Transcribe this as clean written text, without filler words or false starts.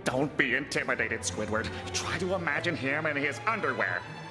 Don't be intimidated, Squidward. Try to imagine him in his underwear.